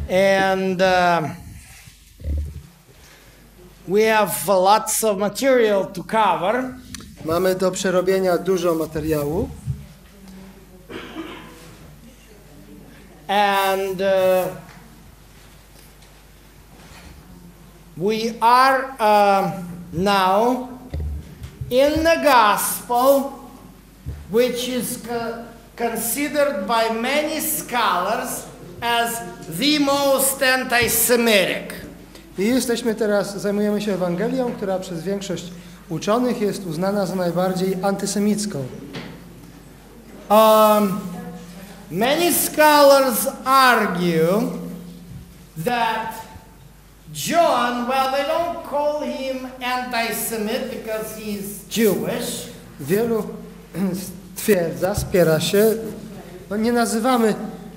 And we have lots of material to cover. Mamy do przerobienia dużo materiału. And we are now in the gospel, which is considered by many scholars as the most anti-Semitic. I jesteśmy teraz, zajmujemy się Ewangelią, która przez większość uczonych jest uznana za najbardziej antysemicką. Many scholars argue that John, well, they don't call him anti-Semite because he's Jewish. Wielu stwierdza, spiera się, no nie nazywamy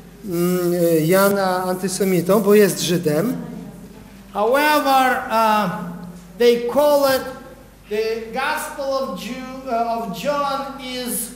Jana antysemitą, bo jest Żydem. However, they call it, the Gospel of John is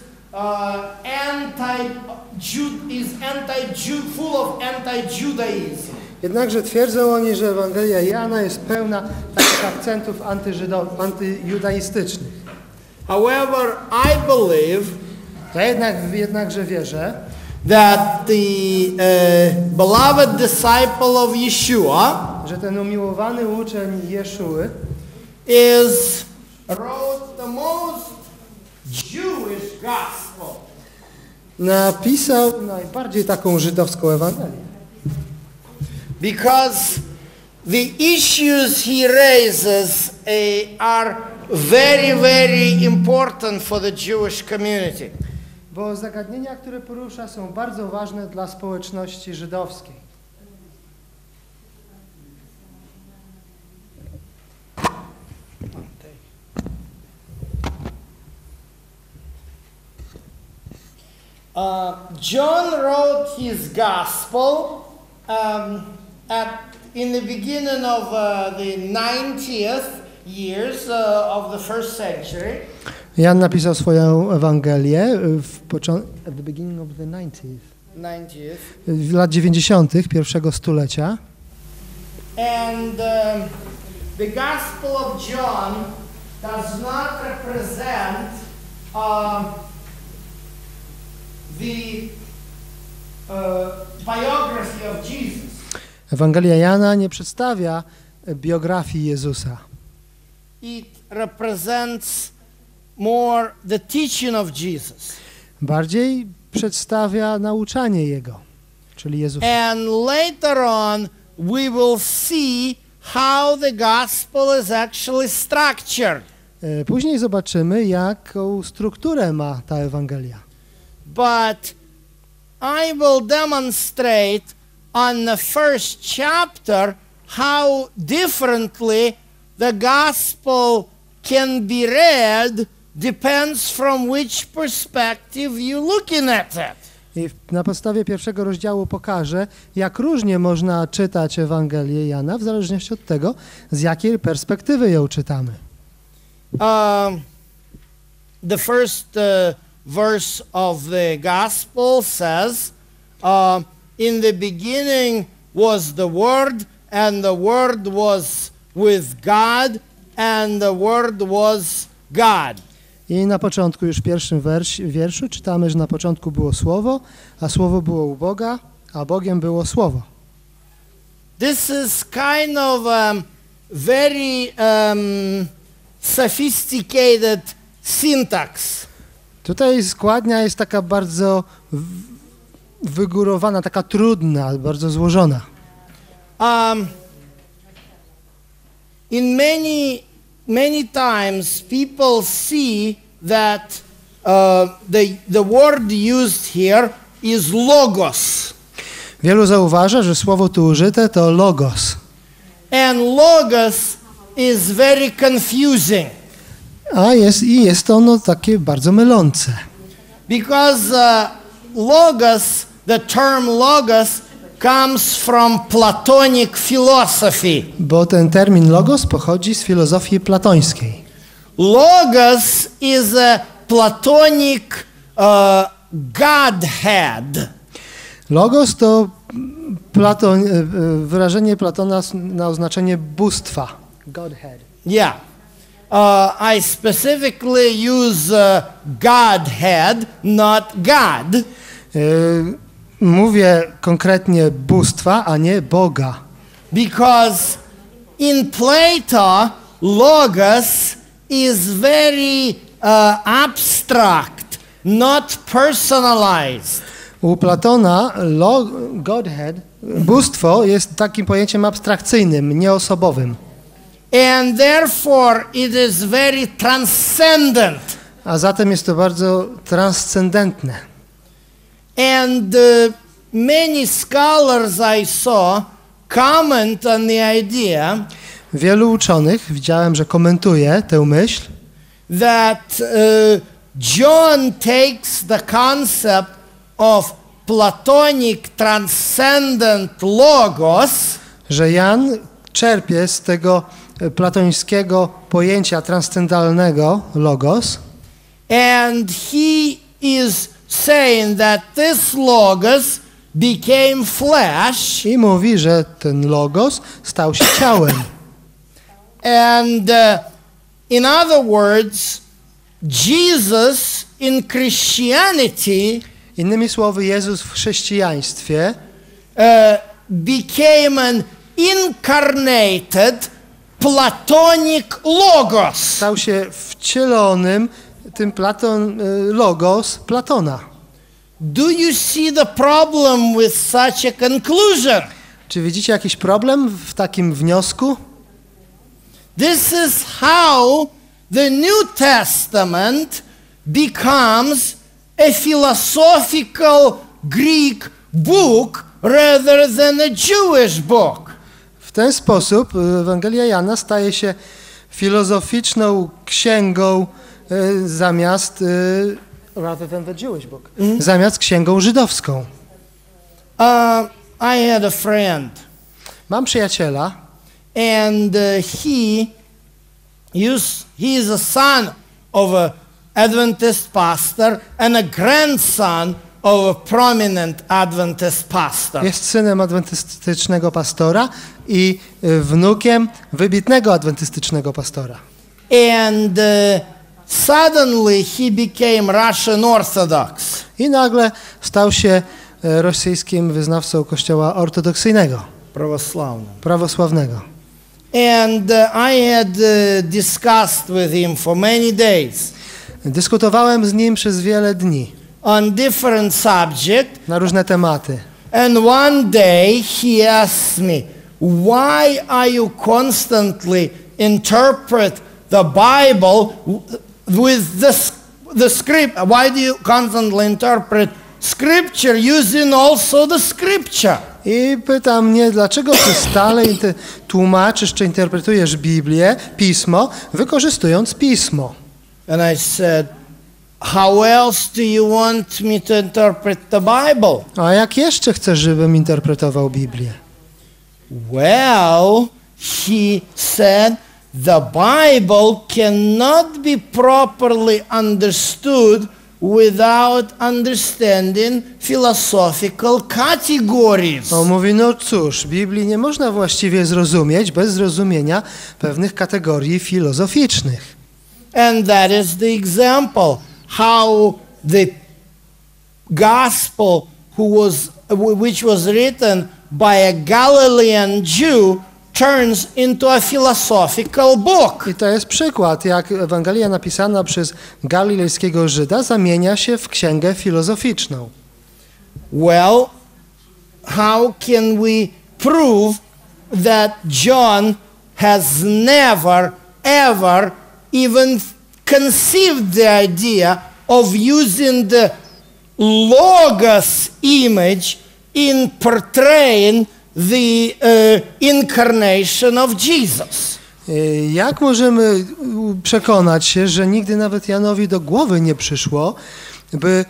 full of anti-Judaism. Jednakże twierdzą oni, że Ewangelia Jana jest pełna takich akcentów antyjudaistycznych. However, I believe Ja jednakże wierzę, that the beloved disciple of Yeshua, że ten umiłowany uczeń Jeszuły wrote the most Jewish gospel. Napisał najbardziej taką żydowską Ewangelię. Because the issues he raises are very, very important for the Jewish community. Bo zagadnienia, które porusza, są bardzo ważne dla społeczności żydowskiej. John wrote his gospel in the beginning of the 90th years of the first century. Jan napisał swoją Ewangelię at the beginning of the 90th. W lat 90. pierwszego stulecia. And the Gospel of John does not represent the biography of Jesus. Ewangelia Jana nie przedstawia biografii Jezusa. It represents more the teaching of Jesus. Bardziej przedstawia nauczanie Jego, czyli Jezusa. And later on we will see how the gospel is actually structured. Później zobaczymy, jaką strukturę ma ta Ewangelia. But I will demonstrate on the first chapter how differently the gospel can be read depends from which perspective you're looking at it. I na podstawie pierwszego rozdziału pokażę, jak różnie można czytać Ewangelię Jana w zależności od tego, z jakiej perspektywy ją czytamy. The first verse of the gospel says, in the beginning was the Word, and the Word was with God, and the Word was God. I na początku, już w pierwszym wierszu czytamy, że na początku było Słowo, a Słowo było u Boga, a Bogiem było Słowo. This is kind of very sophisticated syntax. Tutaj składnia jest taka bardzo wygórowana, taka trudna, bardzo złożona. In many times people see that the word used here is logos. Wielu zauważa, że słowo tu użyte to logos. And logos is very confusing. A jest ono takie bardzo mylące. Because logos, the term logos comes from Platonic philosophy. Bo ten termin logos pochodzi z filozofii platońskiej. Logos is a Platonic Godhead. Logos to wyrażenie Platona na oznaczenie bóstwa. Godhead. Yeah. I specifically use Godhead, not God. Mówię konkretnie bóstwa, a nie Boga. Because in Plato, logos is very abstract, not personalized. U Platona Godhead, bóstwo jest takim pojęciem abstrakcyjnym, nieosobowym. And therefore it is very transcendent. A zatem jest to bardzo transcendentne. And many scholars I saw comment on the idea Wielu uczonych, widziałem, że komentuje tę myśl, that John takes the concept of Platonic transcendent logos, że Jan czerpie z tego platońskiego pojęcia transcendentalnego logos, and he is saying that this logos became flesh, i mówi, że ten logos stał się ciałem. and in other words, Jesus in Christianity Innymi słowy, Jezus w chrześcijaństwie became an incarnated Platonic logos. stał się wcielonym tym logos Platona. Do you see the problem with such a conclusion? Czy widzicie jakiś problem w takim wniosku? This is how the New Testament becomes a philosophical Greek book rather than a Jewish book. W ten sposób Ewangelia Jana staje się filozoficzną księgą zamiast rather than the Jewish book. Zamiast księgą żydowską. I had a friend, Mam przyjaciela, and he is a son of an Adventist pastor and a grandson of a prominent Adventist pastor. jest synem adwentystycznego pastora i wnukiem wybitnego adwentystycznego pastora. And suddenly he became Russian Orthodox. I nagle stał się rosyjskim wyznawcą kościoła ortodoksyjnego, prawosławnego. And I had discussed with him for many days Dyskutowałem z nim przez wiele dni on different subjects. na różne tematy. And one day he asked me, why are you constantly interpret the Bible with the script? Why do you constantly interpret scripture using also the scripture? I pyta mnie, dlaczego ty stale tłumaczysz czy interpretujesz Biblię, Pismo, wykorzystując Pismo. And I said, how else do you want me to interpret the Bible? A jak jeszcze chcesz, żebym interpretował Biblię? Well, he said, the Bible cannot be properly understood without understanding philosophical categories. On mówi, no cóż, Biblii nie można właściwie zrozumieć bez zrozumienia pewnych kategorii filozoficznych. And that is the example how the gospel which was written by a Galilean Jew turns into a philosophical book. I to jest przykład, jak Ewangelia napisana przez galilejskiego Żyda zamienia się w księgę filozoficzną. Well, how can we prove that John has never ever even conceived the idea of using the logos image in portraying the incarnation of Jesus? Jak możemy przekonać się, że nigdy nawet Janowi do głowy nie przyszło, by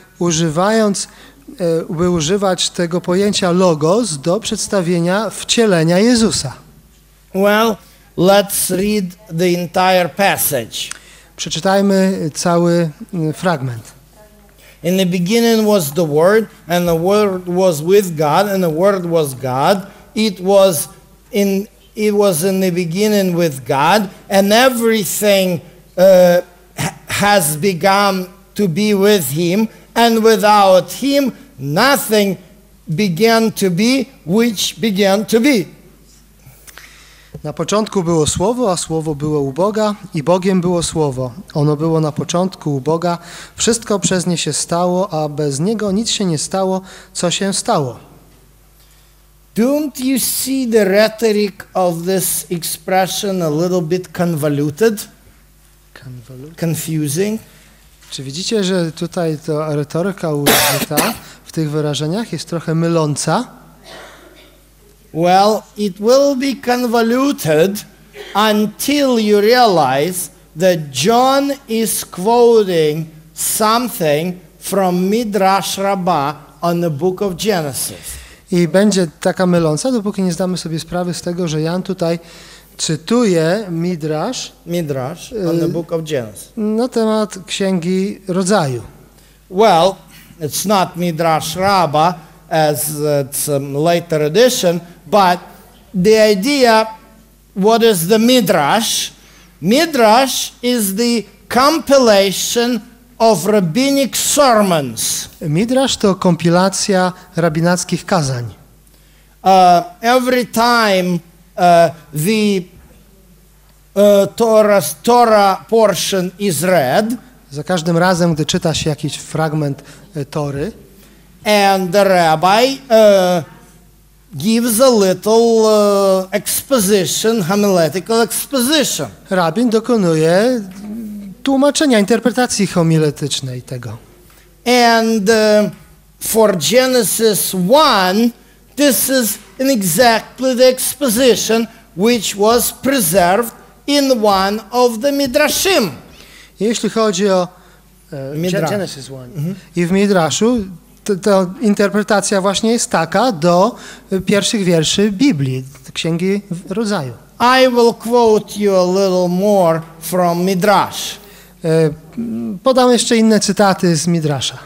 używać tego pojęcia logos do przedstawienia wcielenia Jezusa? Well, let's read the entire passage. Przeczytajmy cały fragment. In the beginning was the Word, and the Word was with God, and the Word was God. It was in the beginning with God, and everything has begun to be with Him, and without Him nothing began to be which began to be. Na początku było Słowo, a Słowo było u Boga i Bogiem było Słowo. Ono było na początku u Boga. Wszystko przez nie się stało, a bez Niego nic się nie stało, co się stało. Don't you see the rhetoric of this expression a little bit convoluted? Confusing? Czy widzicie, że tutaj ta retoryka użyta w tych wyrażeniach jest trochę myląca? Well, it will be convoluted until you realize that John is quoting something from Midrash Rabbah on the book of Genesis. I będzie taka myląca, dopóki nie zdamy sobie sprawy z tego, że Jan tutaj cytuje Midrash on the book of Genesis. Na temat Księgi Rodzaju. Well, it's not Midrash Rabbah as it's a later edition, but the idea, what is the Midrash? Midrash is the compilation of rabbinic sermons. Midrash to kompilacja rabinackich kazań. Every time the Torah portion is read, za każdym razem, gdy czyta się jakiś fragment Tory, and the rabbi gives a little exposition, homiletical exposition. Rabin dokonuje tłumaczenia, interpretacji homiletycznej tego. And for Genesis 1, this is exactly the exposition which was preserved in one of the Midrashim. Jeśli chodzi o Genesis 1 i w Midraszu, to interpretacja właśnie jest taka do pierwszych wierszy Biblii, Księgi Rodzaju. I will quote you a little more from Midrash. Podam jeszcze inne cytaty z Midrasza.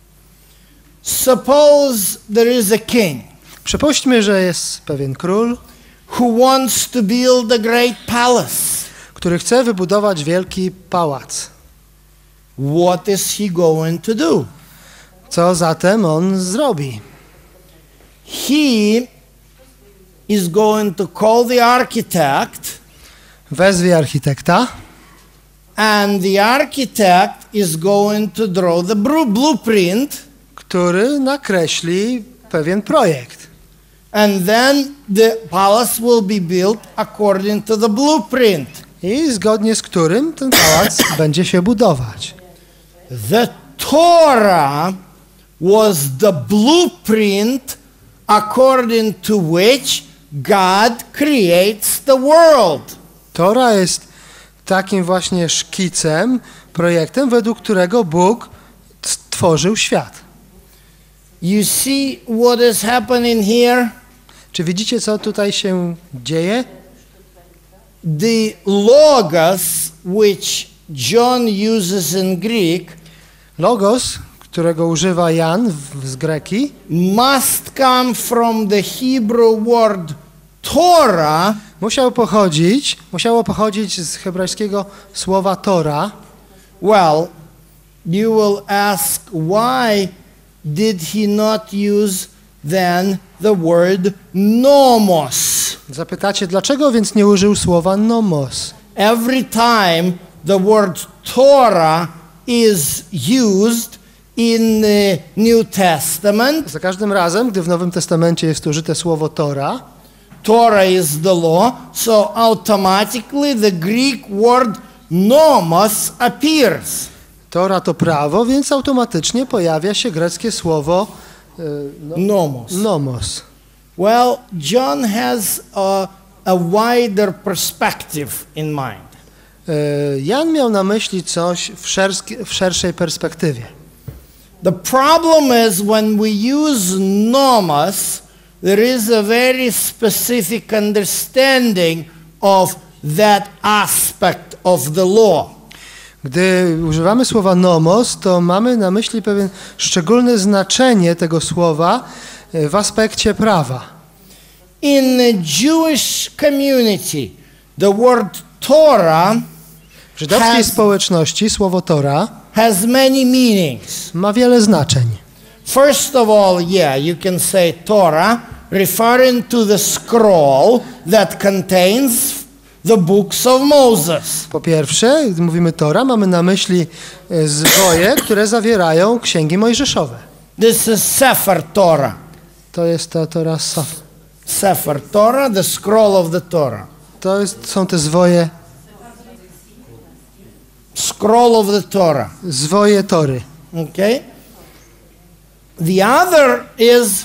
Suppose there is a king. Przypuśćmy, że jest pewien król, who wants to build a great palace. Który chce wybudować wielki pałac. What is he going to do? Co zatem on zrobi? He is going to call the architect. Wezwie architekta. And the architect is going to draw the blueprint. Który nakreśli pewien projekt. And then the palace will be built according to the blueprint. I zgodnie z którym ten pałac będzie się budować. The Torah was the blueprint according to which God creates the world. Tora jest takim właśnie szkicem, projektem, według którego Bóg stworzył świat. You see what is happening here? Czy widzicie, co tutaj się dzieje? The logos which John uses in Greek, logos, którego używa Jan z greki, must come from the Hebrew word Torah. Musiało pochodzić z hebrajskiego słowa Tora. Well, you will ask, why did he not use then the word nomos? Zapytacie, dlaczego więc nie użył słowa nomos? Every time the word Torah is used in the New Testament, za każdym razem, gdy w Nowym Testamencie jest użyte słowo Tora, Torah is the law, so automatically the Greek word nomos appears. Tora to prawo, więc automatycznie pojawia się greckie słowo nomos. Well, John has a wider perspective in mind. Jan miał na myśli coś w szerszej perspektywie. The problem is when we use nomos, there is a very specific understanding of that aspect of the law. Gdy używamy słowa nomos, to mamy na myśli pewien szczególne znaczenie tego słowa w aspekcie prawa. In the Jewish community, the word Torah W żydowskiej społeczności słowo Tora has many meanings. ma wiele znaczeń. First of all, you can say Torah, referring to the scroll that contains the books of Moses. Po pierwsze, gdy mówimy Tora, mamy na myśli zwoje, które zawierają księgi mojżeszowe. This is Sefer Torah. To jest ta Tora Sefer. Sefer Torah, the scroll of the Torah. Są te zwoje, Scroll of the Torah. zwoje Tory. Okay? The other is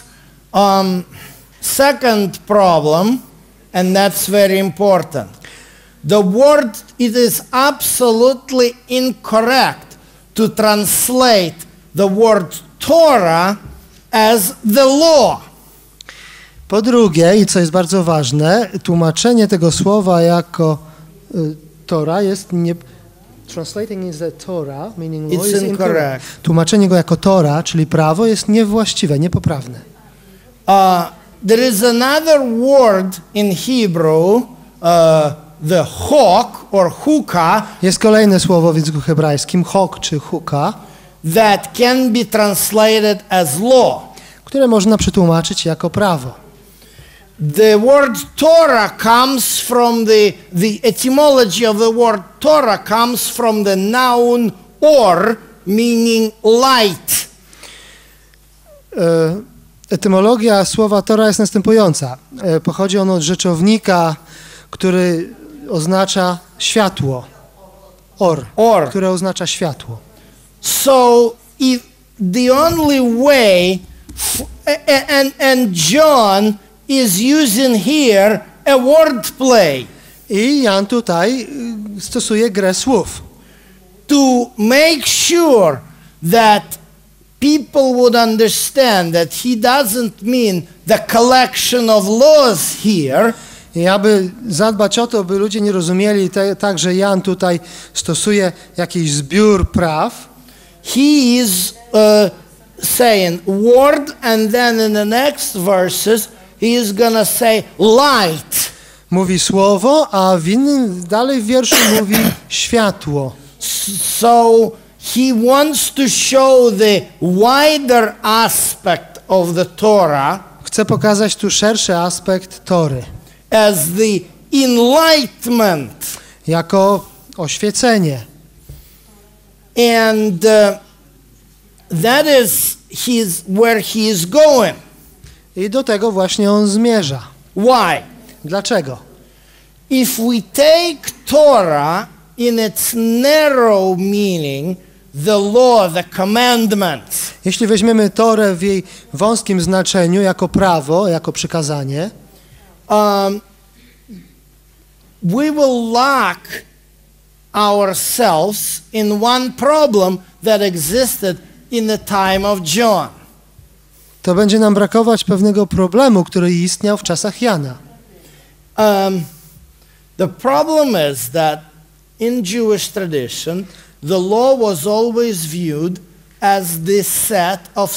second problem, and that's very important. The word, it is absolutely incorrect to translate the word Torah as the law. Po drugie, i co jest bardzo ważne, tłumaczenie tego słowa jako Tora jest nie... Translating is the Torah, meaning law, is incorrect. Tłumaczenie go jako Tora, czyli prawo, jest niewłaściwe, niepoprawne. There is another word in Hebrew, the hok or huka. Jest kolejne słowo w języku hebrajskim, hok czy huka, that can be translated as law. które można przetłumaczyć jako prawo. The word Torah comes from the etymology of the word Torah comes from the noun or, meaning light. Etymologia słowa Tora jest następująca. Pochodzi ono od rzeczownika, który oznacza światło. Or. Które oznacza światło. So if the only way and John is using here a wordplay. I Jan tutaj stosuje grę słów. To make sure that people would understand that he doesn't mean the collection of laws here. I aby zadbać o to, by ludzie nie rozumieli tak, że Jan tutaj stosuje jakiś zbiór praw. He is saying word, and then in the next verses he is gonna say light. Mówi słowo, a w innym dalej w wierszu mówi światło. So he wants to show the wider aspect of the Torah. Chce pokazać tu szerszy aspekt Tory. As the enlightenment. Jako oświecenie. And that is where he is going. I do tego właśnie on zmierza. Why? Dlaczego? If we take Torah in its narrow meaning, the law, the commandments. Jeśli weźmiemy Torę w jej wąskim znaczeniu jako prawo, jako przykazanie, we will lock ourselves in one problem that existed in the time of John. To będzie nam brakować pewnego problemu, który istniał w czasach Jana. The problem is that in Jewish tradition, the law was always viewed as the set of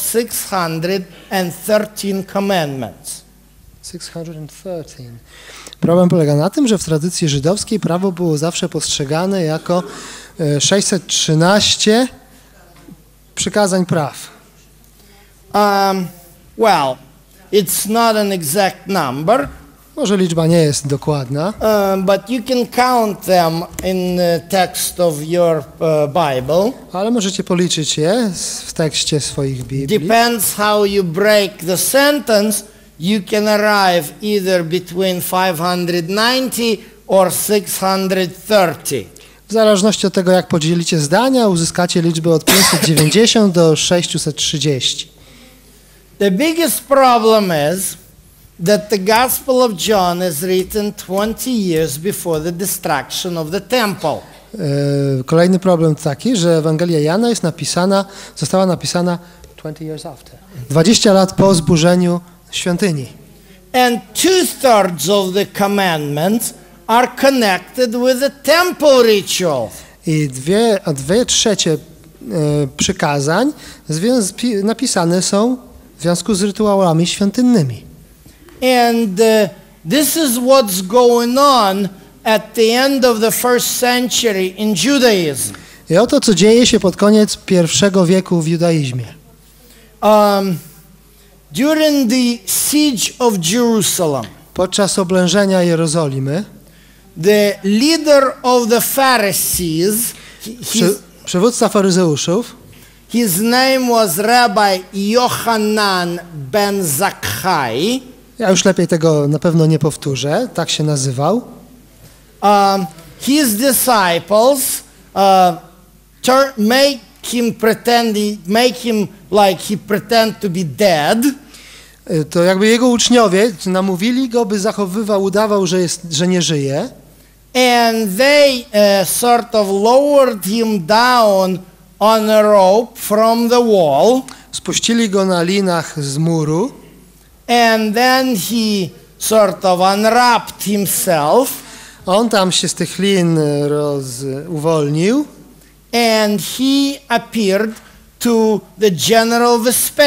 613 commandments. 613. Problem polega na tym, że w tradycji żydowskiej prawo było zawsze postrzegane jako 613 przykazań praw. Well, it's not an exact number. Może liczba nie jest dokładna. But you can count them in the text of your Bible. Ale możecie policzyć je w tekście swoich Biblii. Depends how you break the sentence. You can arrive either between 590 or 630. W zależności od tego, jak podzielicie zdania, uzyskacie liczby od 590 do 630. The biggest problem is that the Gospel of John is written 20 years before the destruction of the temple. Kolejny problem taki, że Ewangelia Jana została napisana 20 years after. 20 lat po zburzeniu świątyni. And 2/3 of the commandments are connected with the temple ritual. I dwie trzecie przykazań napisane są w związku z rytuałami świątynnymi. And this is what's going on at the end of the first century in Judaism. I oto, co dzieje się pod koniec I wieku w judaizmie. During the siege of Jerusalem, Podczas oblężenia Jerozolimy the leader of the Pharisees, przywódca faryzeuszów, his name was Rabbi Yochanan ben Zakkai. ja już lepiej tego na pewno nie powtórzę, tak się nazywał. His disciples make him like he pretend to be dead. To jakby jego uczniowie namówili go, by udawał, że nie żyje. And they sort of lowered him down on a rope from the wall. Spuścili go na linach z muru. And then he sort of unwrapped himself. On tam się z tych lin uwolnił. And he appeared to the general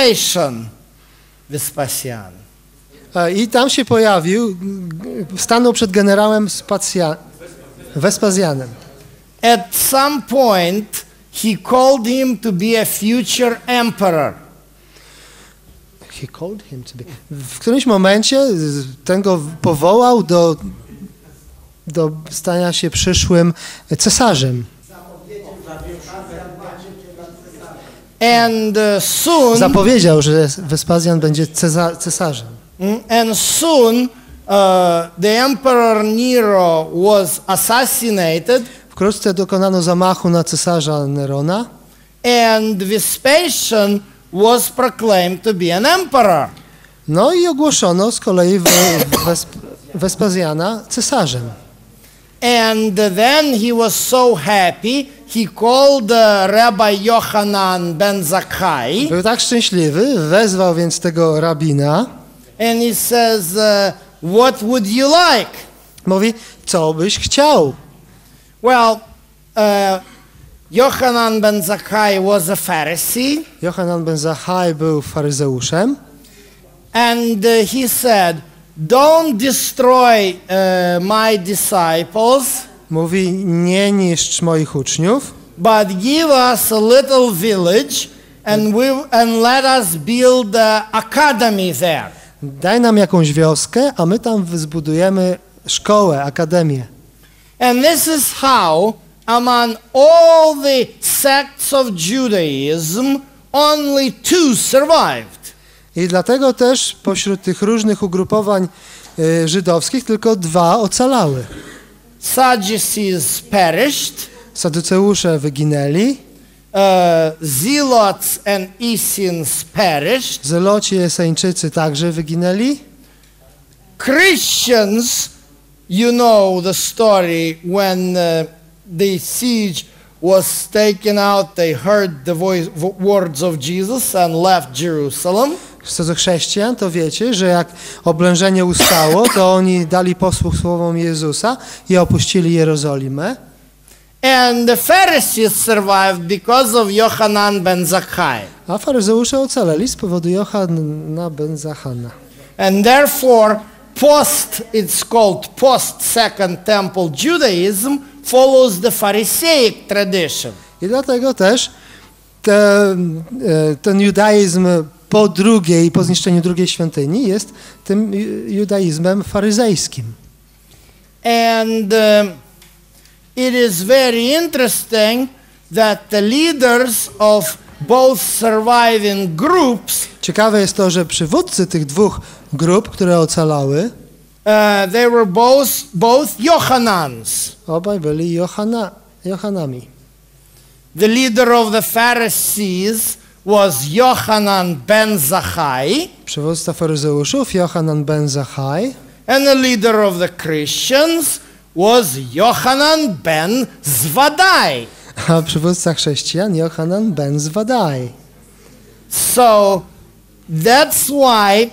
Vespasian. I tam się pojawił, stanął przed generałem Wespazjanem. At some point he called him to be a future emperor. He called him to be. W którymś momencie ten go powołał do stania się przyszłym cesarzem. And soon zapowiedział, że Wespazjan będzie cesarzem. And soon the emperor Nero was assassinated. Wkrótce dokonano zamachu na cesarza Nerona. And Vespasian was proclaimed to be an emperor. No i ogłoszono z kolei Wespazjana cesarzem. And then he was so happy, he called Rabbi Yochanan ben Zakkai. Był tak szczęśliwy, wezwał więc tego rabina. And he says, what would you like? Mówi, co byś chciał? Well, Yochanan ben Zakkai was a Pharisee. Yochanan ben Zakkai był faryzeuszem. And he said, don't destroy my disciples. Mówi, nie niszcz moich uczniów. But give us a little village and let us build an academy there. Daj nam jakąś wioskę, a my tam zbudujemy szkołę, akademię. And this is how, among all the sects of Judaism, only two survived. I dlatego też pośród tych różnych ugrupowań żydowskich tylko dwa ocalały. Sadducees perished. Saduceusze wyginęli. Zealots and Essenes perished. Zeloci i Eseńczycy także wyginęli. Christians, you know the story when the siege was taken out, they heard the words of Jesus and left Jerusalem. Co do chrześcijan, to wiecie, że jak oblężenie ustało, to oni dali posłuch słowom Jezusa i opuścili Jerozolimę. And the Pharisees survived because of Yochanan ben Zakkai. A faryzeusze ocaleli z powodu Johana ben Zakkana. And therefore, it's called post-Second Temple Judaism, follows the Pharisaic tradition. I dlatego też ten judaizm po zniszczeniu drugiej świątyni jest tym judaizmem faryzejskim. And it is very interesting that the leaders of both surviving groups, ciekawe jest to, że przywódcy tych dwóch grup, które ocalały, they were both Yochanans. Obaj byli Jochanami. The leader of the Pharisees was Yochanan ben Zakkai. Przywódca faryzeuszów Yochanan ben Zakkai. And the leader of the Christians was Yochanan ben Zwadai. A przywódca chrześcijan Yochanan ben Zwadai. So that's why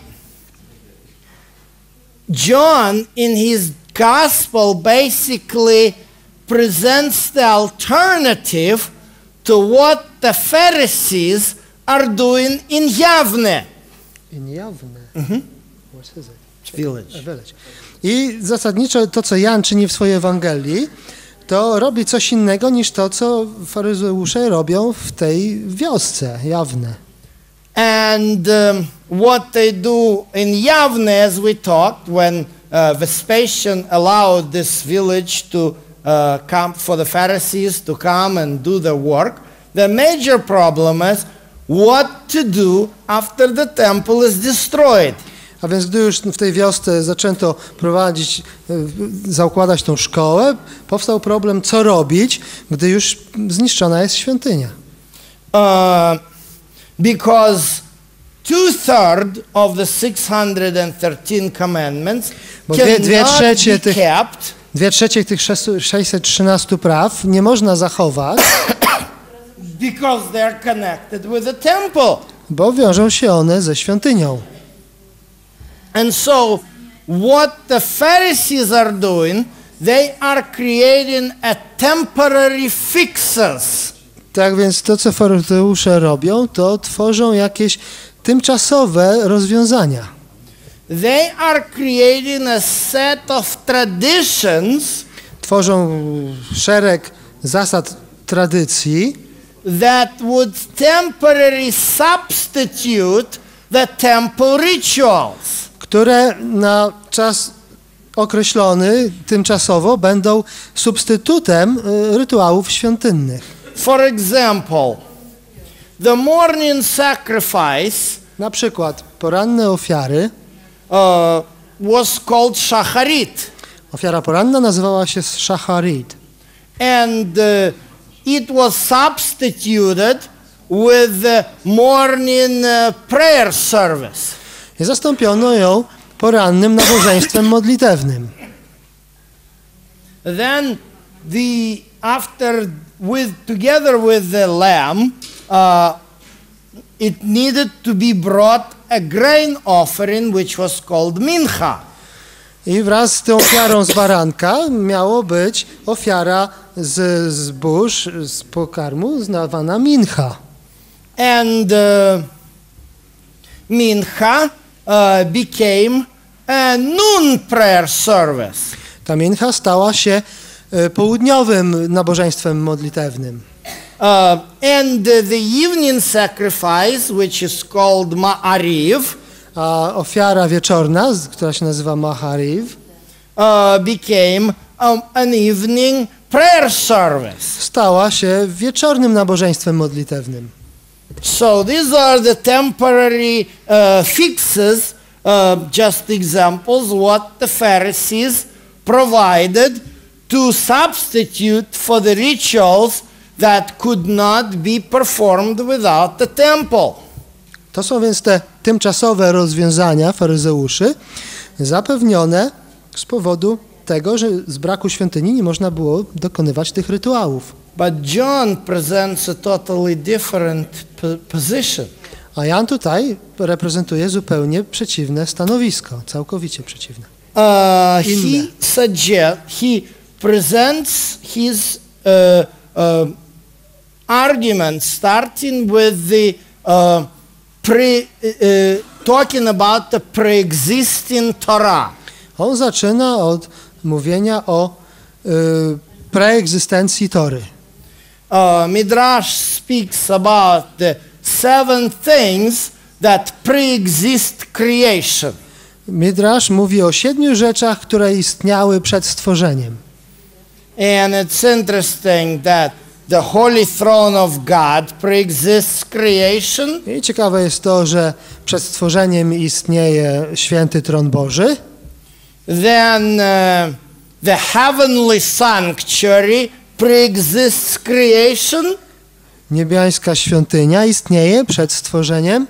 John in his gospel basically presents the alternative to what the Pharisees are doing in Yavne. In Jawne. What is it? Village. Village. I zasadniczo to, co Jan czyni w swojej Ewangelii, to robi coś innego niż to, co faryzeusze robią w tej wiosce, Jawne. And what they do in Yavne, as we talked, when Vespasian allowed this village to come for the Pharisees to come and do the work, the major problem is what to do after the temple is destroyed. A więc gdy już w tej wiosce zaczęto prowadzić, zakładać tą szkołę, powstał problem, co robić, gdy już zniszczona jest świątynia. Because 2/3 of the 613 commandments cannot be kept. 2/3 tych 613 praw nie można zachować, because they are connected with the temple. Bo wiążą się one ze świątynią. And so what the Pharisees are doing, they are creating a temporary fixes. Tak więc to, co faryzeusze robią, to tworzą jakieś tymczasowe rozwiązania. They are creating a set of traditions. Tworzą szereg zasad tradycji, that would temporarily substitute the temple rituals. Które na czas określony, tymczasowo, będą substytutem rytuałów świątynnych. For example, the morning sacrifice na przykład poranne ofiary was called shacharit. Ofiara poranna nazywała się shacharit. And it was substituted with the morning prayer service. I zastąpiono ją porannym nabożeństwem modlitewnym. Then together with the lamb, it needed to be brought a grain offering which was called mincha. I wraz z tą ofiarą z baranka miało być ofiara z zbóż, z pokarmu, zwana mincha. And mincha became a noon prayer service. Ta mincha stała się południowym nabożeństwem modlitewnym. And the evening sacrifice, which is called ma'ariv, a ofiara wieczorna, która się nazywa Mahariv, became an evening prayer service. Stała się wieczornym nabożeństwem modlitewnym. So these are the temporary fixes, just examples what the Pharisees provided to substitute for the rituals that could not be performed without the temple. To są więc te tymczasowe rozwiązania faryzeuszy, zapewnione z powodu tego, że z braku świątyni nie można było dokonywać tych rytuałów. But John presents a totally different position. A Jan tutaj reprezentuje zupełnie przeciwne stanowisko, całkowicie przeciwne. He presents his argument starting with the talking about the pre-existing Torah. On zaczyna od mówienia o preegzystencji Tory. Midrash speaks about the 7 things that pre-exist creation. Midrash mówi o 7 rzeczach, które istniały przed stworzeniem. And it's interesting that the holy throne of God pre-exists creation. I ciekawe jest to, że przed stworzeniem istnieje święty tron Boży. Then the heavenly sanctuary pre-exists creation. Niebiańska świątynia istnieje przed stworzeniem.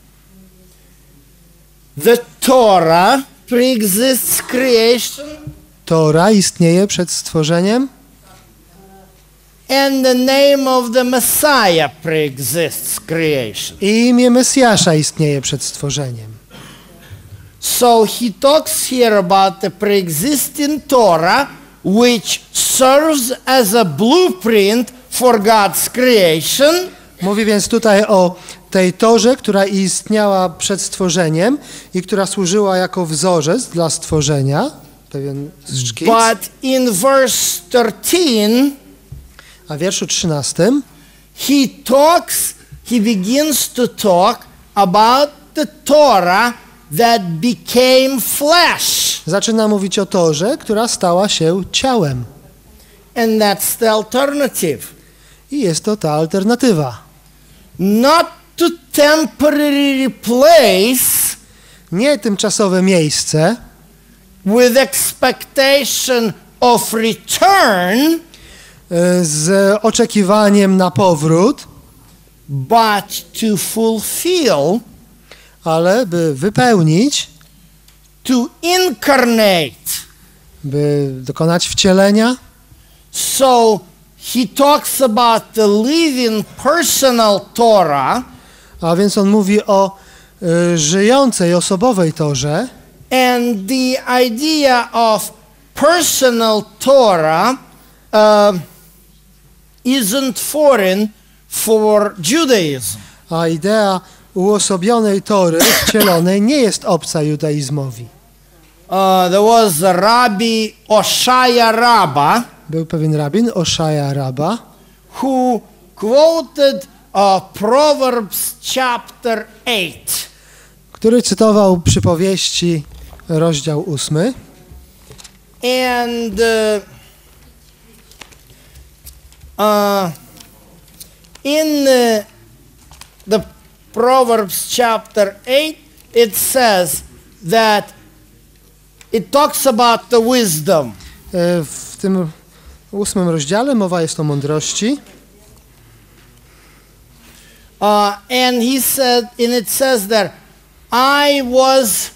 The Torah pre-exists creation. Tora istnieje przed stworzeniem. And the name of the Messiah pre-exists creation. I imię Mesjasza istnieje przed stworzeniem. So he talks here about the pre-existing Torah, which serves as a blueprint for God's creation. Mówi więc tutaj o tej torze, która istniała przed stworzeniem i która służyła jako wzorzec dla stworzenia, pewien szkic. But in verse 13, A w wierszu 13 he begins to talk about the Torah that became flesh. zaczyna mówić o torze, która stała się ciałem. And that's the alternative. I jest to ta alternatywa. Not to temporary place Nie tymczasowe miejsce with expectation of return, z oczekiwaniem na powrót, but to fulfill, ale by wypełnić, to incarnate. by dokonać wcielenia. So he talks about the living personal Torah, A więc on mówi o żyjącej, osobowej torze. and the idea of personal Torah isn't foreign for Judaism. A uosobionej tory, wcielonej, nie jest obca judaizmowi. There was a Rabbi Oshaya Rabbah Był pewien rabin, Oshaja Rabba, who quoted Proverbs chapter 8. który cytował przypowieści, rozdział 8. And in the Proverbs chapter 8, it says that it talks about the wisdom. W tym 8 rozdziale mowa jest o mądrości. And he said, and it says there, I was,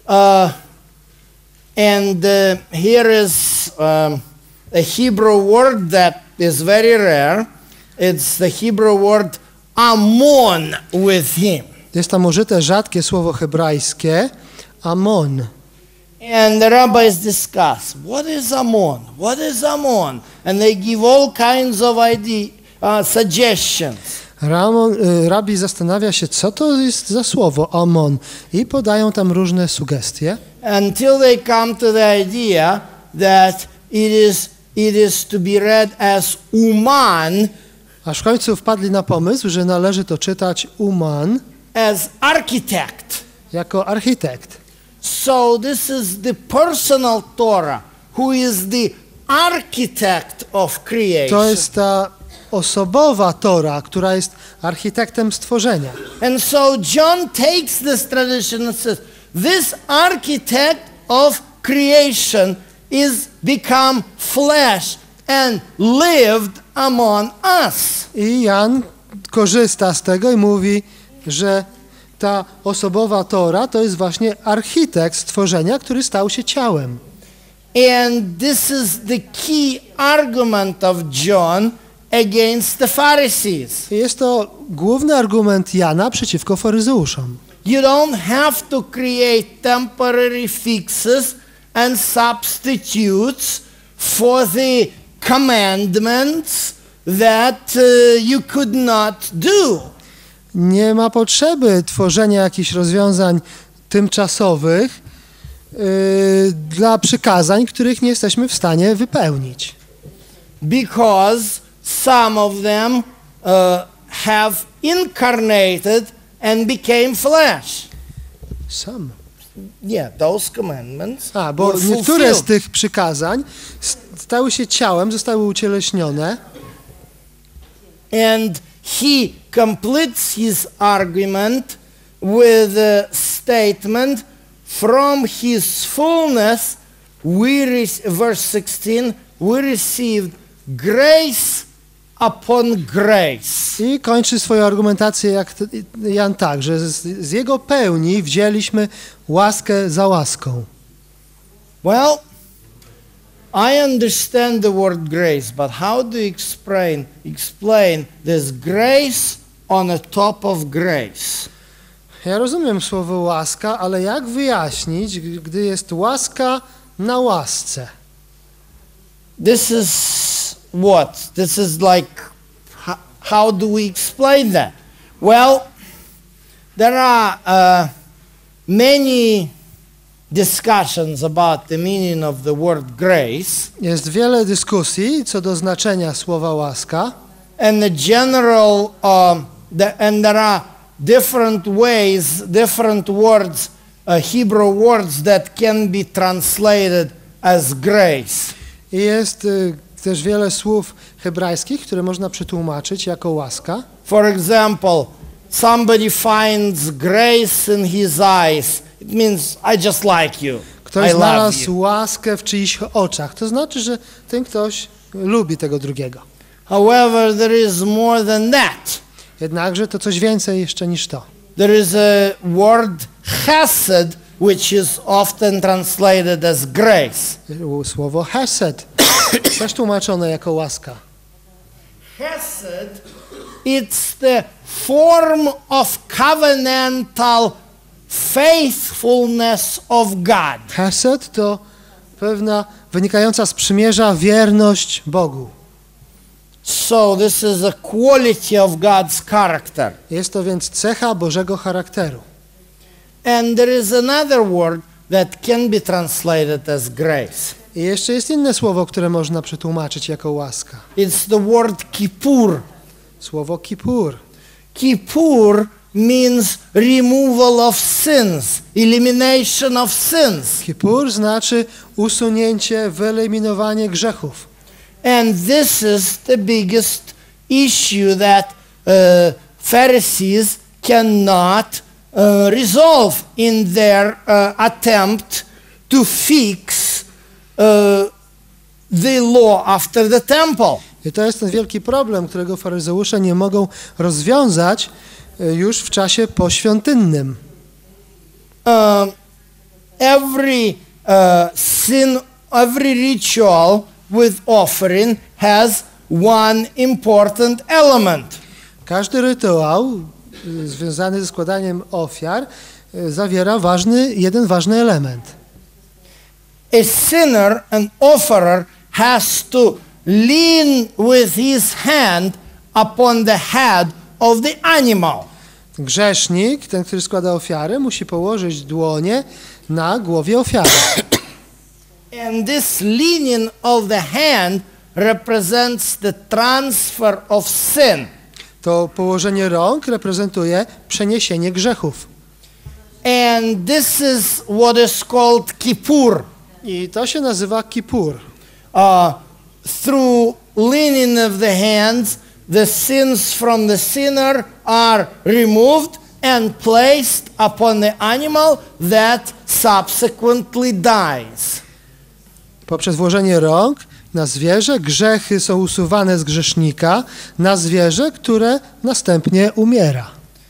here is a Hebrew word that is very rare. It's the Hebrew word amon with him. Jest tam użyte rzadkie słowo hebrajskie, amon. And the rabbis discuss, what is amon? What is amon? And they give all kinds of suggestions. Rabbi zastanawia się, co to jest za słowo amon, i podają tam różne sugestie. Until they come to the idea that it is to be read as uman, Aż w końcu wpadli na pomysł, że należy to czytać uman, as architect. jako architekt. So this is the personal Torah, who is the architect of creation. To jest ta osobowa Tora, która jest architektem stworzenia. And so John takes this tradition and says, this architect of creation is become flesh and lived among us. I Jan korzysta z tego i mówi, że ta osobowa Tora to jest właśnie architekt stworzenia, który stał się ciałem. And this is the key argument of John against the Pharisees. Jest to główny argument Jana przeciwko faryzeuszom. You don't have to create temporary fixes and substitutes for the commandments that you could not do. Nie ma potrzeby tworzenia jakichś rozwiązań tymczasowych dla przykazań, których nie jesteśmy w stanie wypełnić. Because some of them have incarnated and became flesh. Sam. Yeah, those commandments Bo were niektóre z fulfilled. tych przykazań stały się ciałem, zostały ucieleśnione. And he completes his argument with a statement, from his fullness, verse 16, we received grace upon grace. I kończy swoją argumentację jak Jan tak, że z jego pełni wzięliśmy łaskę za łaską. Well, I understand the word grace, but how do you explain this grace on the top of grace? Ja rozumiem słowo łaska, ale jak wyjaśnić, gdy jest łaska na łasce? this is what? This is like, how do we explain that? Well, there are many discussions about the meaning of the word grace. Jest wiele dyskusji co do znaczenia słowa łaska. And the general, and there are different ways, different words, Hebrew words that can be translated as grace. I jest też wiele słów hebrajskich, które można przetłumaczyć jako łaska. For example, somebody finds grace in his eyes. It means I just like you. Ktoś I love znalazł you. łaskę w czyichś oczach. To znaczy, że ten ktoś lubi tego drugiego. However, there is more than that. Jednakże to coś więcej jeszcze niż to. There is a word chesed, which is often translated as grace. Słowo hesed, też tłumaczone jako łaska. Chesed, it's the form of covenantal faithfulness of God. Hesed to pewna wynikająca z przymierza wierność Bogu. So this is a quality of God's character. Jest to więc cecha Bożego charakteru. And there is another word that can be translated as grace. I jeszcze jest inne słowo, które można przetłumaczyć jako łaska. It's the word kippur. Słowo kippur. Kippur means removal of sins, elimination of sins. Kippur znaczy usunięcie, wyeliminowanie grzechów. And this is the biggest issue that Pharisees cannot resolve in their attempt to fix the law after the temple. I to jest ten wielki problem, którego faryzeusze nie mogą rozwiązać już w czasie poświątynnym. Every ritual with offering has one important element. Każdy rytuał związany ze składaniem ofiar zawiera jeden ważny element. A sinner, an offerer, has to lean with his hand upon the head of the animal. Grzesznik, ten, który składa ofiary, musi położyć dłonie na głowie ofiary. And this leaning of the hand represents the transfer of sin. To położenie rąk reprezentuje przeniesienie grzechów. And this is what is called kippur. I to się nazywa kippur. Through leaning of the hands, the sins from the sinner are removed and placed upon the animal that subsequently dies. Poprzez włożenie rąk na zwierzę grzechy są usuwane z grzesznika na zwierzę, które następnie umiera.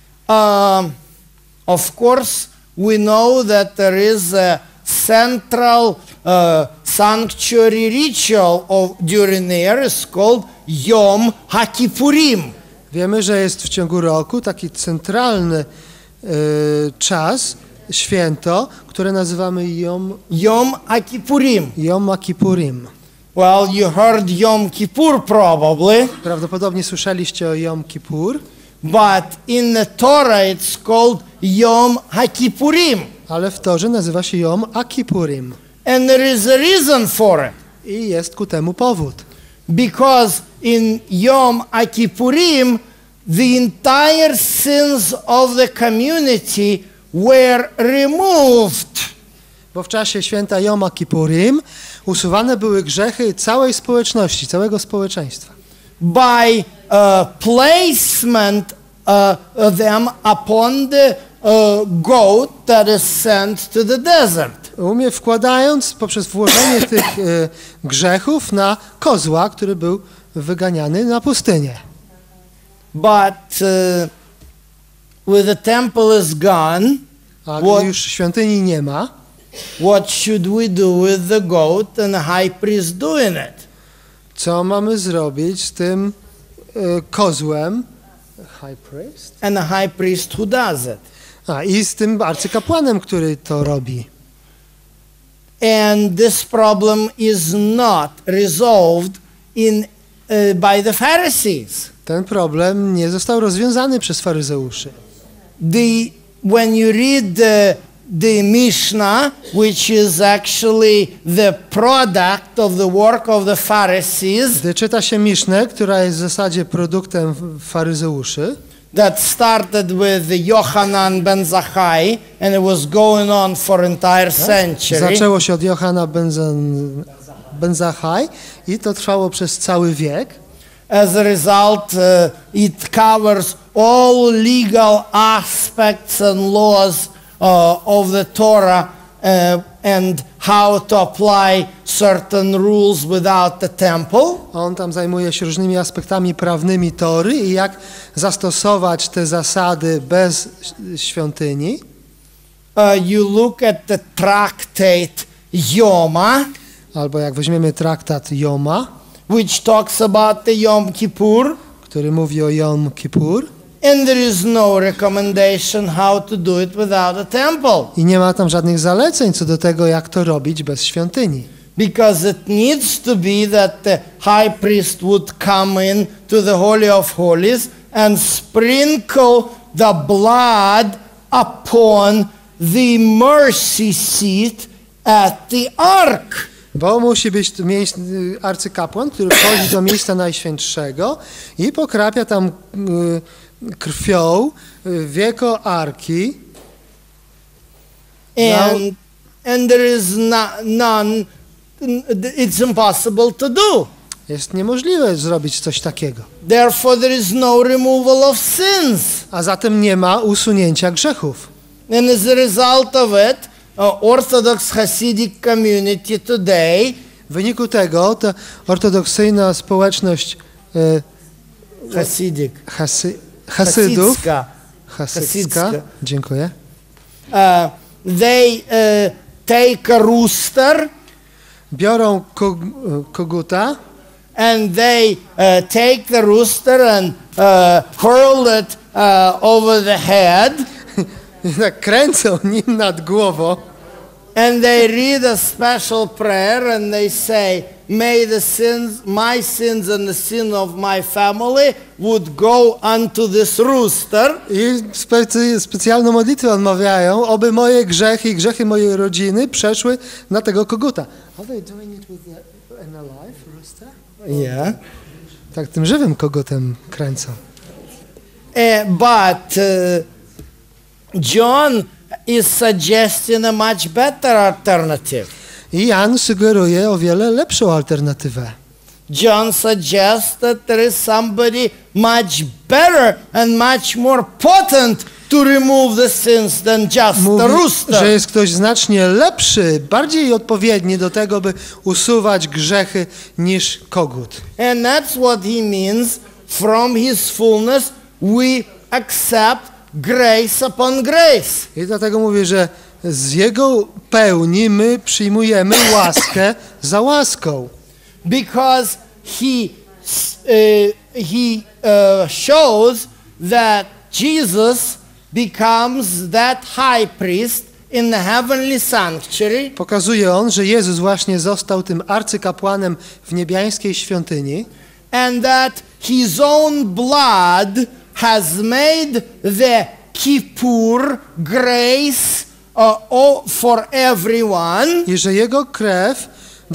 Of course, we know that there is a central sanctuary ritual during the year is called Yom HaKippurim. Wiemy, że jest w ciągu roku taki centralny czas, święto, które nazywamy Yom HaKippurim. Yom HaKippurim. Well, you heard Yom Kippur probably. Prawdopodobnie słyszeliście o Yom Kippur. But in the Torah it's called Yom HaKippurim. Ale w Torze nazywa się Yom HaKippurim. And there is a reason for it. I jest ku temu powód. Because in Yom HaKippurim the entire sins of the community were removed. Bo w czasie święta Yom Kippurim usuwane były grzechy całej społeczności, całego społeczeństwa. By placement them upon the goat that is sent to the desert. Wkładając poprzez włożenie tych grzechów na kozła, który był wyganiany na pustynię. But when the temple is gone, a gdy już świątyni nie ma, what should we do with the goat and the high priest doing it? Co mamy zrobić z tym kozłem? High priest? And the high priest who does it. I z tym arcykapłanem, który to robi. And this problem is not resolved by the Pharisees. Ten problem nie został rozwiązany przez faryzeuszy. When you read the Mishnah, which is actually the product of the work of the Pharisees, Gdy czyta się Misznę, która jest w zasadzie produktem faryzeuszy, that started with Yochanan ben Zakkai, and it was going on for entire century. zaczęło się od Johana ben Zakkai i to trwało przez cały wiek. As a result, it covers all legal aspects and laws of the Torah and how to apply certain rules without the temple. On tam zajmuje się różnymi aspektami prawnymi Tory i jak zastosować te zasady bez świątyni. You look at the tractate Yoma, Albo jak weźmiemy traktat Joma, which talks about the Yom Kippur, który mówi o Jom Kippur, and there is no recommendation how to do it without a temple. i nie ma tam żadnych zaleceń co do tego, jak to robić bez świątyni. Because it needs to be that the high priest would come in to the Holy of Holies and sprinkle the blood upon the mercy seat at the ark. Bo musi być arcykapłan, który wchodzi do miejsca najświętszego i pokrapia tam krwią wieko arki. And there is none, it's impossible to do. Jest niemożliwe zrobić coś takiego. Therefore there is no removal of sins. A zatem nie ma usunięcia grzechów. And as a result of it, Orthodox Hasidic community today, W wyniku tego ta ortodoksyjna społeczność Hasydów, hasycka, dziękuję, they take a rooster biorą koguta and they take the rooster and hurl it over the head. i tak kręcą nim nad głową. And they read a special prayer and they say, may the sins, my sins and the sin of my family would go unto this rooster. I specjalną modlitwę odmawiają, oby moje grzechy i grzechy mojej rodziny przeszły na tego koguta. Are they doing it with an alive rooster? Yeah. Tak, tym żywym kogutem kręcą. But John is suggesting a much better alternative. I Jan sugeruje o wiele lepszą alternatywę. John suggests that there is somebody much better and much more potent to remove the sins than just the rooster. Że jest ktoś znacznie lepszy, bardziej odpowiedni do tego, by usuwać grzechy niż kogut. And that's what he means. From his fullness we accept grace upon grace. I dlatego mówię, że z jego pełni my przyjmujemy łaskę za łaską. Because he shows that Jesus becomes that high priest in the heavenly sanctuary. Pokazuje on, że Jezus właśnie został tym arcykapłanem w niebiańskiej świątyni. And that his own blood has made the Kippur grace for everyone. I że jego krew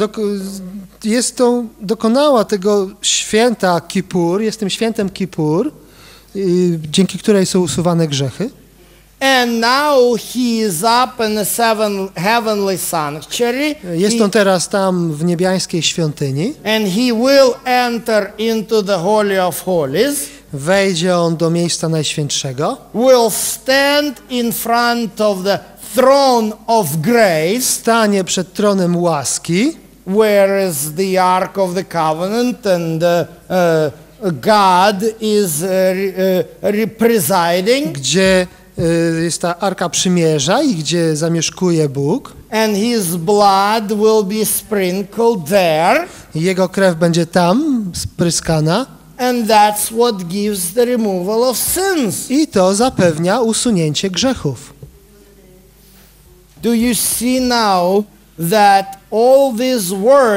dokonała tego święta Kippur, jest tym świętem Kippur, dzięki której są usuwane grzechy. And now he is up in the heavenly sanctuary. Jest on teraz tam w niebiańskiej świątyni. And he will enter into the Holy of Holies. Wejdzie on do miejsca najświętszego. Will stand in front of the throne of grace. Stanie przed tronem łaski. Where is the Ark of the Covenant and God is presiding. Gdzie jest ta Arka Przymierza i gdzie zamieszkuje Bóg. And his blood will be sprinkled there. I jego krew będzie tam spryskana. And that's what gives the removal of sins. I to zapewnia usunięcie grzechów. Do you see now that all these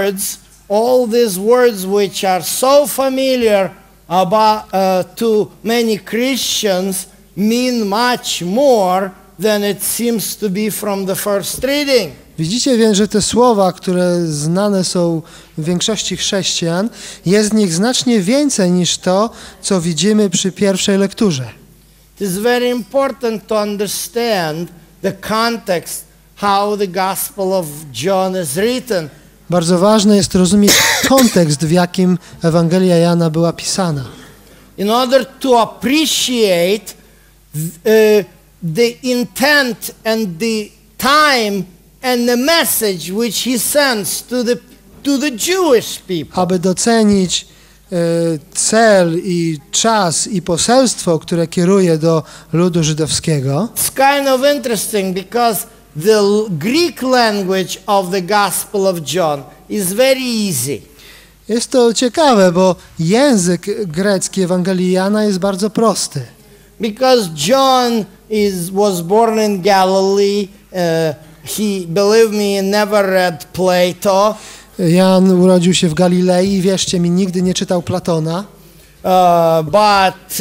words which are so familiar to many Christians mean much more than it seems to be from the first reading. Widzicie więc, że te słowa, które znane są większości chrześcijan, jest w nich znacznie więcej niż to, co widzimy przy pierwszej lekturze. It is very important to understand the context, how the Gospel of John is written. Bardzo ważne jest rozumieć kontekst, w jakim Ewangelia Jana była pisana. In order to appreciate the intent and the time and the message which he sends to the Jewish people. Aby docenić cel i czas i poselstwo, które kieruje do ludu żydowskiego. It's kind of interesting because the Greek language of the Gospel of John is very easy. Jest to ciekawe, bo język grecki Ewangelii Jana jest bardzo prosty. Because John was born in Galilee, he, believe me, never read Plato. Jan urodził się w Galilei, wierzcie mi, nigdy nie czytał Platona. But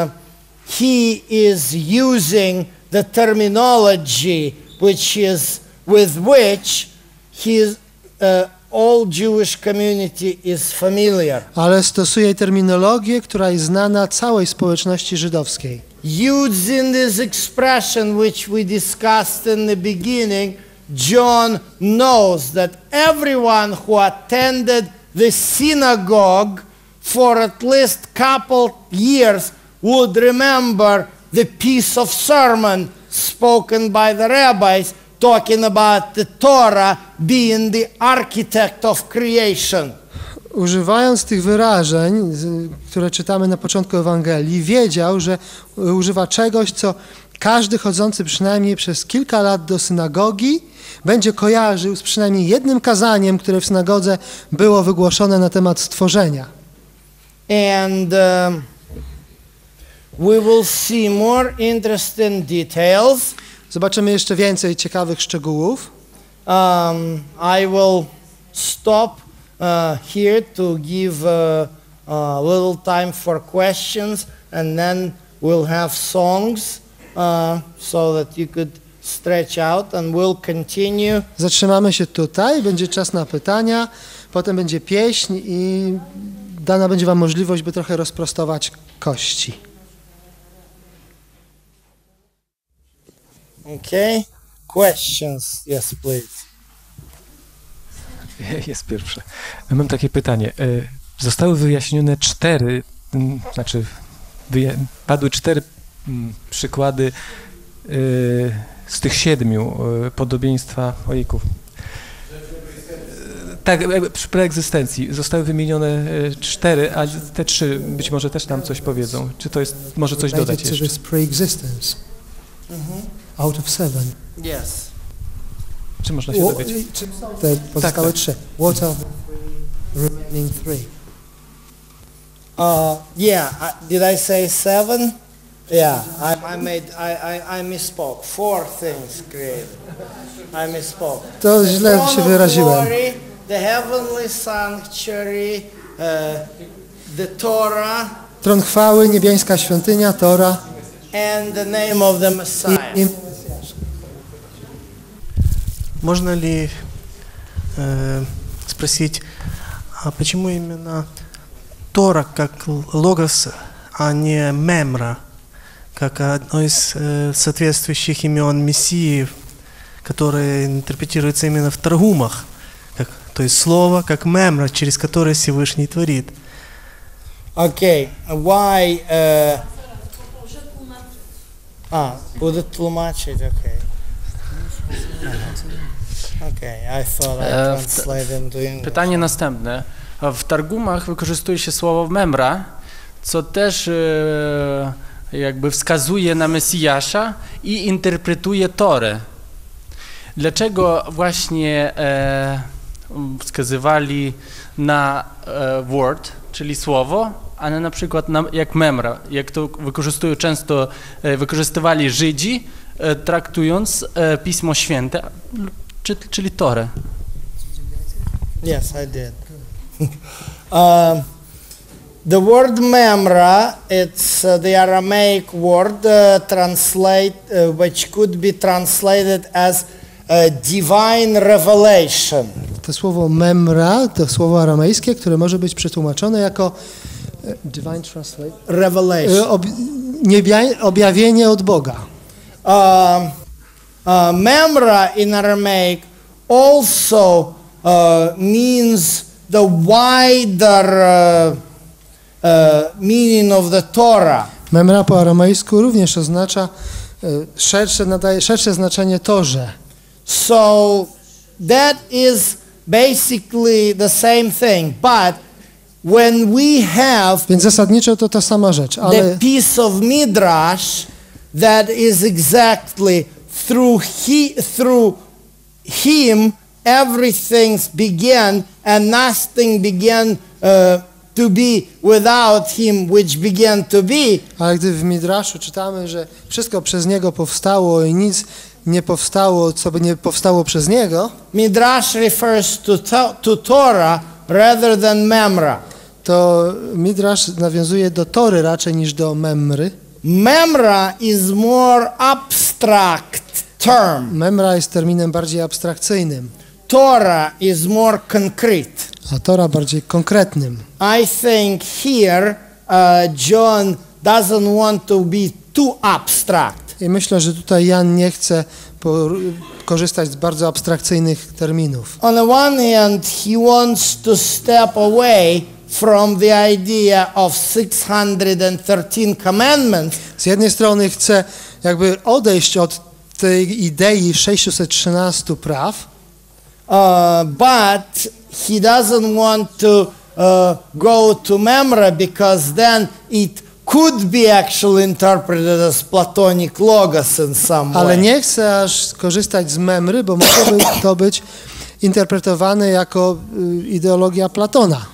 he is using the terminology with which his all Jewish community is familiar. Ale stosuje terminologię, która jest znana całej społeczności żydowskiej. Using this expression which we discussed in the beginning, John knows that everyone who attended the synagogue for at least couple years would remember the piece of sermon spoken by the rabbis talking about the Torah being the architect of creation. Używając tych wyrażeń, które czytamy na początku Ewangelii, wiedział, że używa czegoś, co każdy chodzący przynajmniej przez kilka lat do synagogi będzie kojarzył z przynajmniej jednym kazaniem, które w synagodze było wygłoszone na temat stworzenia. And we will see more interesting details. Zobaczymy jeszcze więcej ciekawych szczegółów. I will stop here to give a little time for questions, and then we'll have songs so that you could stretch out, and we'll continue. Zatrzymamy się tutaj, będzie czas na pytania, potem będzie pieśń i dana będzie wam możliwość, by trochę rozprostować kości. Okay, questions, yes please. Jest pierwsze. Mam takie pytanie. Zostały wyjaśnione padły cztery przykłady z tych 7 podobieństwa ojejków. Tak, przy preegzystencji zostały wymienione 4, a te 3 być może też nam coś powiedzą. Czy to jest, może coś dodać jeszcze? Pre-existence. Out of 7. Yes. Czy można się dowiedzieć? Te pozostałe Tak. 3. What are the remaining 3? Did I say 7? Yeah, I misspoke. 4 things created. I misspoke. To źle Throne się of wyraziłem. glory, the heavenly sanctuary, the Torah, Tron chwały, niebiańska świątynia, Tora and the name of the Messiah. i Можно ли спросить, а почему именно Тора как логос, а не мемра, как одно из соответствующих имен Мессии, которое интерпретируется именно в Таргумах, то есть слово как мемра, через которое Всевышний творит? Okay, why? Буде тлумачить, okay. Okay, I thought I translated into English. Pytanie następne. W Targumach wykorzystuje się słowo memra, co też jakby wskazuje na Mesjasza i interpretuje Torę. Dlaczego właśnie wskazywali na word, czyli słowo, a nie na przykład jak memra, jak to wykorzystywali Żydzi, traktując Pismo Święte, czyli Torę? Yes, I did. The word memra, it's the Aramaic word which could be translated as divine revelation. To słowo memra to słowo aramejskie, które może być przetłumaczone jako divine translate. Revelation. Objawienie od Boga. Memra in Aramaic also means the wider meaning of the Torah. Memra po aramejsku również oznacza nadaje szersze znaczenie Torze. So that is basically the same thing, but when we have Więc zasadniczo to ta sama rzecz, the ale piece of midrash that is exactly through him everything began and nothing began to be without him which began to be. ale gdy w Midraszu czytamy, że wszystko przez niego powstało i nic nie powstało, co by nie powstało przez niego, Midrash refers to Torah rather than memra. to Midrasz nawiązuje do Tory raczej niż do Memry. Memra is more abstract term. Memra jest terminem bardziej abstrakcyjnym, Torah is more concrete. a Tora bardziej konkretnym. I think here John doesn't want to be too abstract. I myślę, że tutaj Jan nie chce korzystać z bardzo abstrakcyjnych terminów. On the one hand, he wants to step away from the idea of 613 commandments. Z jednej strony chce jakby odejść od tej idei 613 praw, But he doesn't want to go to memra because then it could be actually interpreted as Platonic logos in some way. ale nie chce aż korzystać z Memry, bo mogłoby to być interpretowane jako ideologia Platona.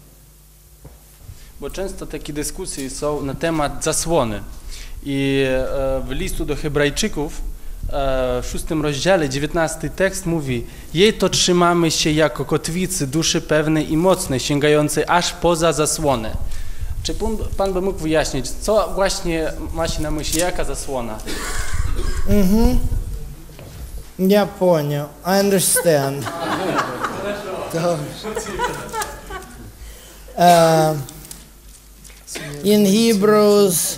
Bo często takie dyskusje są na temat zasłony. I w listu do Hebrajczyków w 6 rozdziale, 19 tekst mówi: jej to trzymamy się jako kotwicy duszy pewnej i mocnej, sięgającej aż poza zasłonę. Czy Pan by mógł wyjaśnić, co właśnie ma się na myśli, jaka zasłona? Я понял. I understand. In Hebrews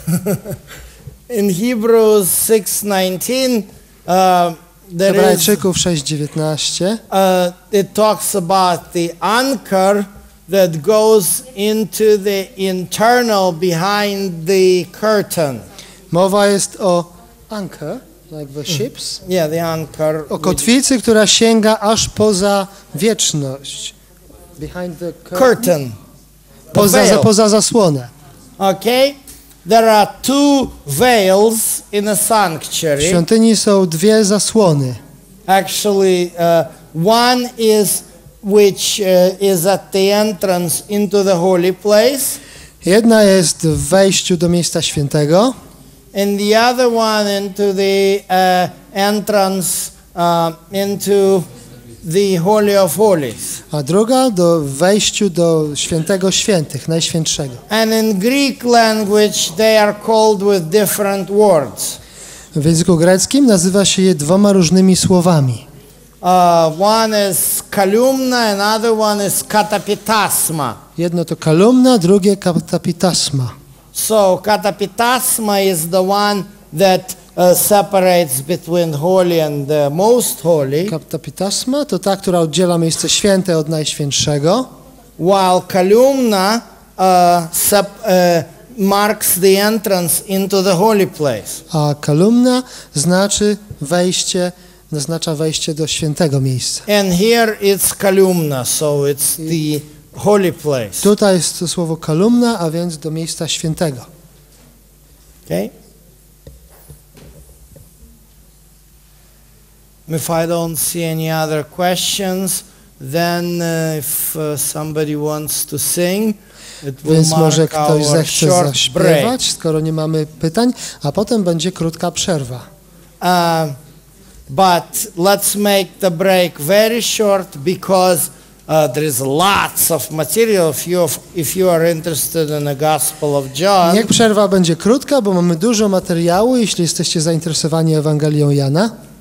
6:19 there is Hebrajczyków 6:19 it talks about the anchor that goes into the internal behind the curtain. mowa jest o anchor, like the ships, Yeah, the anchor. o kotwicy, która sięga aż poza wieczność. Behind the Curtain. poza zasłonę. Okay? There are two veils in a W sanctuary. świątyni są dwie zasłony. Actually, one is which is at the entrance into the holy place, Jedna jest w wejściu do miejsca świętego, and the other one into the entrance into the Holy of Holies. a druga w wejściu do świętego świętych, najświętszego. And in Greek language, they are called with different words. W języku greckim nazywa się je dwoma różnymi słowami. One is kalumna, another one is katapitasma. Jedno to kalumna, drugie katapitasma. So katapitasma is the one that separates between holy and the most holy, Katapitasma to ta, która oddziela miejsce święte od najświętszego, while kalumna marks the entrance into the holy place. a kalumna oznacza wejście do świętego miejsca. And here it's kalumna, so it's the holy place. Tutaj jest to słowo kalumna, a więc do miejsca świętego. Okay? If I don't see any other questions, then if somebody wants to sing, it will Więc może mark ktoś our zechce short break. zaśpiewać, skoro nie mamy pytań, a potem będzie krótka przerwa. But let's make the break very short because There is lots of material if you are interested in the Gospel of John. Niech przerwa będzie krótka, bo mamy dużo materiału, jeśli jesteście zainteresowani Ewangelią Jana.